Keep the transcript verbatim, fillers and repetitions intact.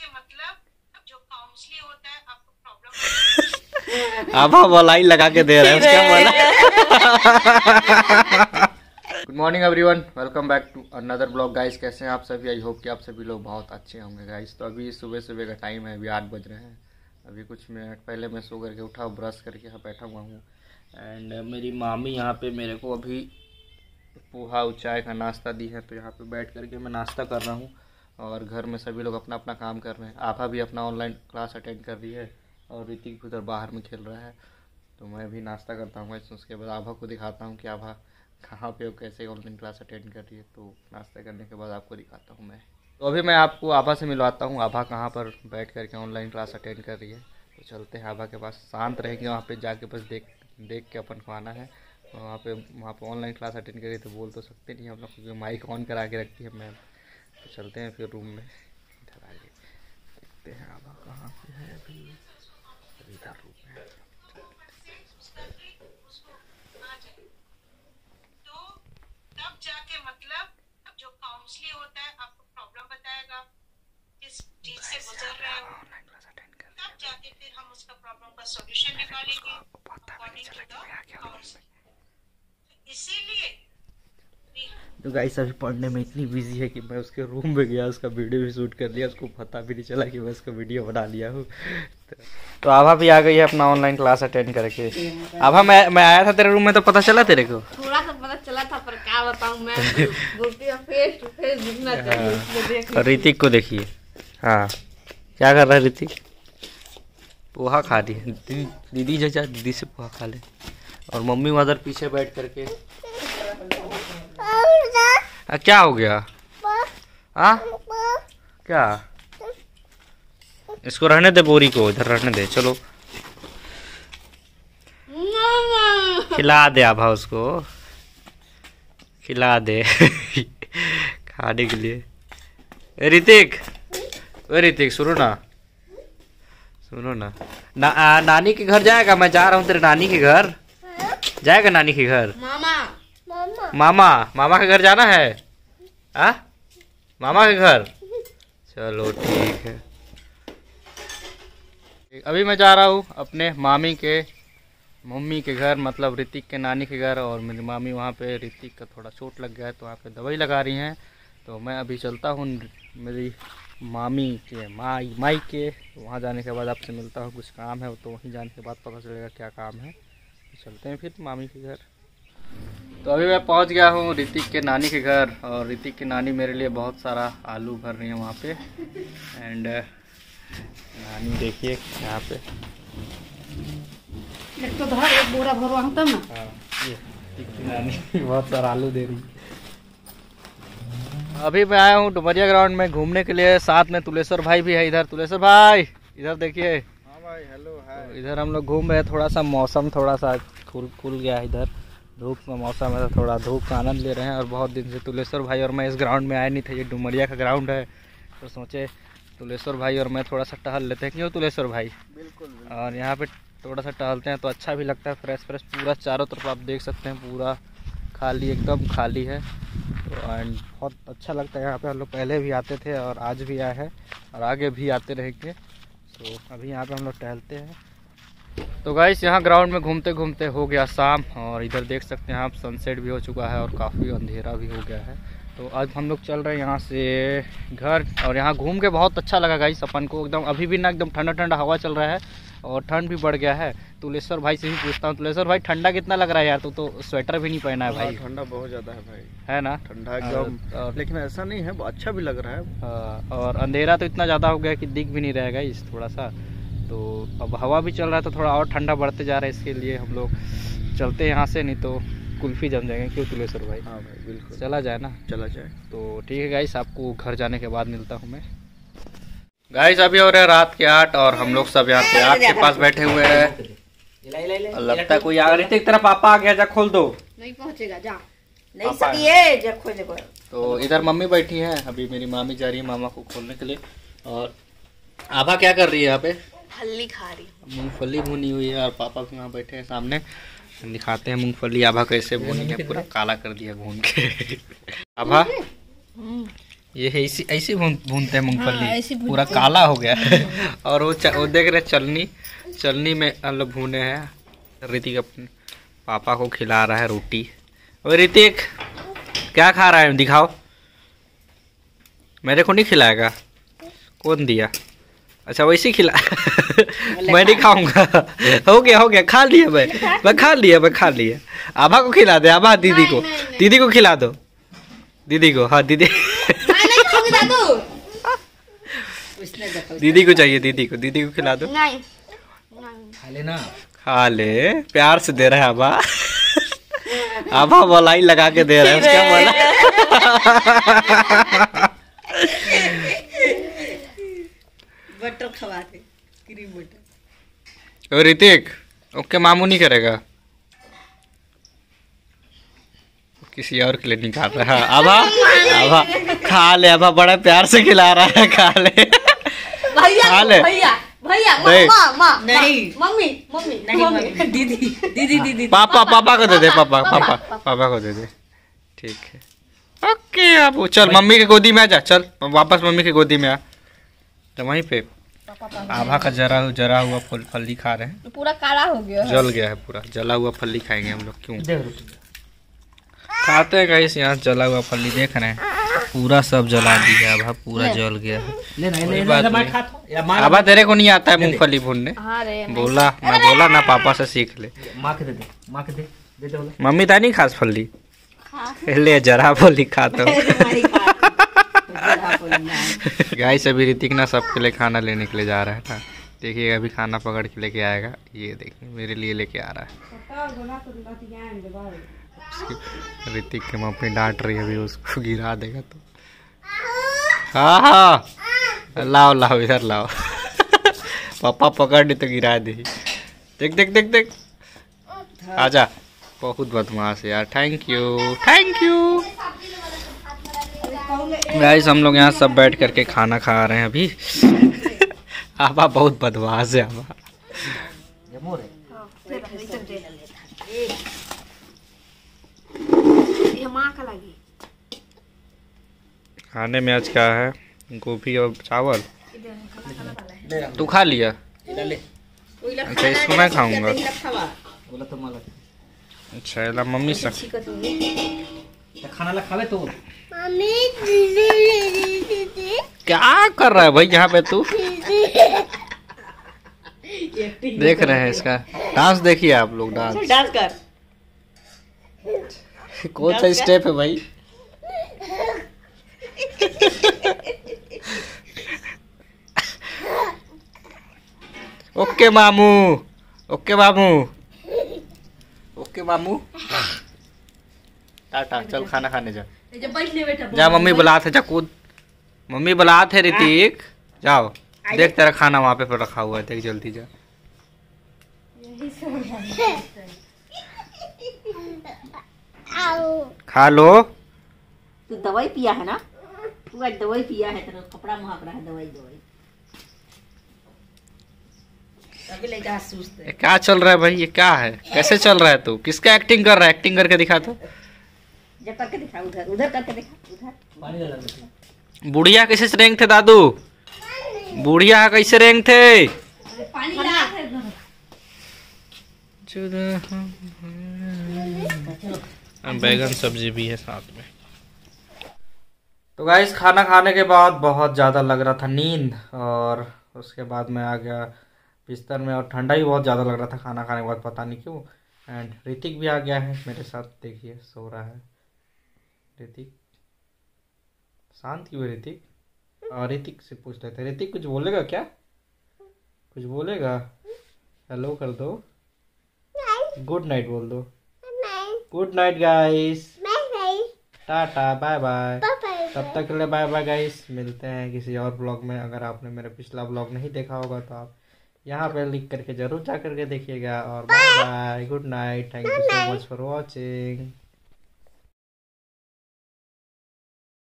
मतलब जो काउंसलिंग होता है आपको प्रॉब्लम आभा मलाई लगा के दे रहे हैं उसका बोला। Good morning everyone, welcome back to another blog. Guys कैसे हैं आप सभी? आई होप कि आप सभी लोग बहुत अच्छे होंगे गाइस। तो अभी सुबह सुबह का टाइम है, अभी आठ बज रहे हैं। अभी कुछ मिनट पहले मैं सो करके उठा, ब्रश करके यहाँ बैठा हुआ हूँ। एंड मेरी मामी यहाँ पे मेरे को अभी पोहा और चाय का नाश्ता दी है, तो यहाँ पे बैठ करके मैं नाश्ता कर रहा हूँ। और घर में सभी लोग अपना अपना काम कर रहे हैं। आभा भी अपना ऑनलाइन क्लास अटेंड कर रही है और ऋतिक उधर बाहर में खेल रहा है। तो मैं भी नाश्ता करता हूँ, उसके बाद आभा को दिखाता हूँ कि आभा कहाँ पे और कैसे ऑनलाइन क्लास अटेंड कर रही है। तो नाश्ता करने के बाद आपको दिखाता हूँ मैं। तो अभी मैं आपको आभा से मिलवाता हूँ, आभा कहाँ पर बैठ करके ऑनलाइन क्लास अटेंड कर रही है। तो चलते हैं आभा के पास, शांत रहेंगे वहाँ पे जाके, बस देख देख के अपन को आना है। वहाँ पे वहाँ पे ऑनलाइन क्लास अटेंड करी तो बोल तो सकते नहीं हम लोग, क्योंकि माइक ऑन करा के रखती है मैम। तो चलते हैं फिर रूम में, इधर आगे देखते हैं आभा कहाँ पे है। अभी इधर रूम में जाके मतलब जो काउंसलिंग होता है आपको प्रॉब्लम बताएगा, किस चीज से गुजर रहे हो, तब जाके फिर हम उसका प्रॉब्लम का सॉल्यूशन निकालेंगे अकॉर्डिंग टू द काउंसलिंग। इसीलिए तो गाइस अभी पढ़ने में इतनी बिजी है कि मैं उसके रूम में गया, उसका वीडियो भी शूट कर लिया। उसको पता भी नहीं चला कि मैं उसका वीडियो बना लिया हूँ। तो आभा भी आ गई है अपना ऑनलाइन क्लास अटेंड करके। आभा मैं मैं आया था तेरे रूम में तो पता चला तेरे को? थोड़ा सा पता चला था, पर क्या बताऊं मैं। बोलती फेस टू फेस दिखना चाहिए। और ऋतिक को देखिए, हाँ क्या कर रहा है ऋतिक? पोहा खा रही है। दीदी दीदी जैसा दीदी से पोहा खा ले। और मम्मी उधर पीछे बैठ करके। आ, क्या हो गया? हाँ क्या? इसको रहने दे, बोरी को इधर रहने दे। चलो खिला दे आभा, उसको खिला दे खाने के लिए। ऋतिक, ऋतिक सुनो ना, सुनो ना, ना आ, नानी के घर जाएगा? मैं जा रहा हूँ तेरे नानी के घर। जाएगा नानी के घर? मामा मामा मामा के घर जाना है? आ? मामा के घर? चलो ठीक है। अभी मैं जा रहा हूँ अपने मामी के मम्मी के घर, मतलब ऋतिक के नानी के घर। और मेरी मामी वहाँ पे, ऋतिक का थोड़ा चोट लग गया है तो वहाँ पे दवाई लगा रही हैं। तो मैं अभी चलता हूँ मेरी मामी के माई माई के। वहाँ जाने के बाद आपसे मिलता हूँ, कुछ काम है तो वहीं जाने के बाद पता चलेगा क्या काम है। तो चलते हैं फिर मामी के घर। तो अभी मैं पहुंच गया हूं ऋतिक के नानी के घर। और ऋतिक की नानी मेरे लिए बहुत सारा आलू भर रही है वहाँ पे। एंड नानी देखिए यहाँ पे, एक तो धर एक बोरा भरवा तब ना। हाँ ये ऋतिक की नानी बहुत सारा आलू दे रही। अभी मैं आया हूँ डुमरिया ग्राउंड में घूमने के लिए, साथ में तुलेश्वर भाई भी है इधर। तुलेश्वर भाई इधर देखिए। हाँ भाई, हेलो है। तो इधर हम लोग घूम रहे हैं, थोड़ा सा मौसम थोड़ा सा खुल खुल गया है इधर, धूप का मौसम है तो थोड़ा धूप का आनंद ले रहे हैं। और बहुत दिन से तुलेश्वर भाई और मैं इस ग्राउंड में आए नहीं थे, ये डुमरिया का ग्राउंड है। तो सोचे तुलेश्वर भाई और मैं थोड़ा सा टहल लेते हैं, क्यों तुलेश्वर भाई? बिल्कुल, बिल्कुल। और यहाँ पे थोड़ा सा टहलते हैं तो अच्छा भी लगता है, फ्रेश फ्रेश। पूरा चारों तरफ आप देख सकते हैं, पूरा खाली, एकदम खाली है। तो एंड बहुत अच्छा लगता है यहाँ पे। हम लोग पहले भी आते थे और आज भी आए हैं और आगे भी आते रहेंगे। तो अभी यहाँ पे हम लोग टहलते हैं। तो गाइस यहाँ ग्राउंड में घूमते घूमते हो गया शाम, और इधर देख सकते हैं आप सनसेट भी हो चुका है और काफ़ी अंधेरा भी हो गया है। तो आज हम लोग चल रहे हैं यहाँ से घर। और यहाँ घूम के बहुत अच्छा लगा गाइस अपन को, एकदम अभी भी ना एकदम ठंडा ठंडा हवा चल रहा है और ठंड भी बढ़ गया है। तुलेश्वर भाई से ही पूछता हूँ, तुलेश्वर भाई ठंडा कितना लग रहा है यार? तू तो स्वेटर भी नहीं पहना है भाई। ठंडा बहुत ज़्यादा है भाई, है ना? ठंडा एकदम। लेकिन ऐसा नहीं है, अच्छा भी लग रहा है। और अंधेरा तो इतना ज़्यादा हो गया कि दिख भी नहीं रहेगा इस थोड़ा सा। तो अब हवा भी चल रहा है तो थोड़ा और ठंडा बढ़ते जा रहा है, इसके लिए हम लोग चलते हैं यहाँ से, नहीं तो कुल्फी जम जाएंगे। क्यों तुलेश्वर भाई? हाँ भाई बिल्कुल, चला जाए ना, चला जाए। तो ठीक है गाइस, आपको घर जाने के बाद मिलता हूँ मैं। गाइस अभी हो रहे हैं रात के आठ और हम लोग सब यहाँ पे आग के पास बैठे हुए हैं। लगता है कोई आ रही थी, तेरा पापा आ गया, जा खोल दो। नहीं पहुंचेगा, जा नहीं सकिए जब खोले को। तो इधर मम्मी बैठी हैं, अभी मेरी मामी जा रही है मामा को खोलने के लिए। और आभा क्या कर रही है यहाँ पे? फली खा रही, मूंगफली भुनी हुई है। और पापा भी वहाँ बैठे हैं सामने, दिखाते हैं मूंगफली आभा कैसे भुनी है, पूरा काला कर दिया भून के। आभा ये है ऐसी ऐसी भून भूनते हैं मूंगफली। हाँ, ऐसी भूनते पूरा काला हो गया है। और वो च, वो देख रहे चलनी चलनी में हम लोग भूने हैं। ऋतिक अपने पापा को खिला रहा है रोटी। और ऋतिक क्या खा रहा है दिखाओ। मेरे को नहीं खिलाएगा? कौन दिया? अच्छा वैसे ही खिला। मैं नहीं खाऊंगा। हो गया हो गया खा लिया मैं मैं खा लिया मैं खा लिया। आभा को खिला दे। आभा दीदी को दीदी को खिला दो। दीदी को हाँ दीदी दीदी को चाहिए दीदी को दीदी को खिला दो। खा लेना। खा ले प्यार से दे रहा है आभा। आभा मलाई लगा के दे रहा है उसका मला। बटर खवा दे क्रीम बटर। और ऋतिक ओके मामू नहीं करेगा? किसी और के लिए नहीं खा रहा है। आभा आभा खा ले। आभा बड़ा प्यार से खिला रहा है। खा ले खा ले। भैया भैया नहीं। माँ माँ नहीं मम्मी मम्मी नहीं मम्मी दीदी दीदी दीदी पापा पापा को दे दे। पापा पापा पापा को दे दे। ठीक है ओके। अब चल मम्मी की गोदी में आ जा। चल वापस मम्मी की गोदी में आ। तो वहीं पे आभा का जरा जरा हुआ फल फली खा रहे हैं। पूरा काला हो गया। जल गया है पूरा। जला हुआ फली खाएंगे हम लोग। क्यों खाते हैं गाइस यहाँ जला हुआ फली देख रहे हैं। पूरा सब जला दिया आभा। पूरा जल गया है। आभा तेरे को नहीं आता है मूंगफली भूनने? बोला मैं बोला ना पापा से सीख ले। माँ के दे दे माँ के दे दे दे बोला। मम्मी ता नहीं खास फली ले जरा फली खाता हूँ। गाइस अभी ऋतिक ना सबके लिए खाना लेने के लिए जा रहा है ना। देखिएगा अभी खाना पकड़ के लेके आएगा। ये देखिए मेरे लिए लेके आ रहा है। ऋतिक की मम्मी डांट रही है अभी उसको गिरा देगा तो। हाँ हाँ लाओ लाओ इधर लाओ। पापा पकड़ नहीं तो गिरा दे। देख देख देख देख आजा। बहुत बदमाश है यार। Thank you thank you. Guys हम लोग यहाँ सब बैठ करके खाना खा रहे हैं अभी। आभा बहुत बदमाश है आभा। खाने में आज क्या है? गोभी और चावल। तू खा लिया? अच्छा इसको मैं खाऊंगा। अच्छा एला मम्मी से खाना ला खावे तो क्या कर रहा है भाई यहाँ पे तू? देख रहे हैं इसका डांस। देखिए आप लोग डांस डांस कर। कौन सा स्टेप है भाई? ओके मामू ओके मामू ओके मामू टाटा। चल खाना खाने जा। जा मम्मी बुला थे। जा कूद। मम्मी बुला थे ऋतिक जाओ। देख तेरा खाना वहाँ पे पर रखा हुआ है। देख जल्दी जा। खा लो। तू दवाई पिया है ना? तू आज दवाई पिया है तेरा कपड़ा महक रहा है। दवाई दवाई अभी ले जा सुस्त है। क्या चल रहा है भाई? ये क्या है? कैसे चल रहा है तू? किसका एक्टिंग कर रहा है? एक्टिंग करके दिखा तो। जब करके दिखा उधर उधर करके दिखा उधर। बुढ़िया कैसे रेंग थे दादू? बुढ़िया कैसे रेंग थे? बैगन सब्जी भी है साथ में। तो गाइस खाना खाने के बाद बहुत ज़्यादा लग रहा था नींद। और उसके बाद मैं आ गया बिस्तर में। और ठंडा भी बहुत ज़्यादा लग रहा था खाना खाने के बाद पता नहीं क्यों। एंड ऋतिक भी आ गया है मेरे साथ। देखिए सो रहा है ऋतिक। शांत क्यों है ऋतिक? और ऋतिक से पूछ लेते हैं। ऋतिक कुछ बोलेगा क्या? कुछ बोलेगा? हेलो कर दो। गुड नाइट बोल दो। Good night guys. टाटा बाय बाय। तब तक के लिए बाय बाय गाइस। मिलते हैं किसी और ब्लॉग में। अगर आपने मेरा पिछला ब्लॉग नहीं देखा होगा तो आप यहाँ पे लिख करके जरूर जा करके देखिएगा। और bye bye good night. Thank you so much for watching.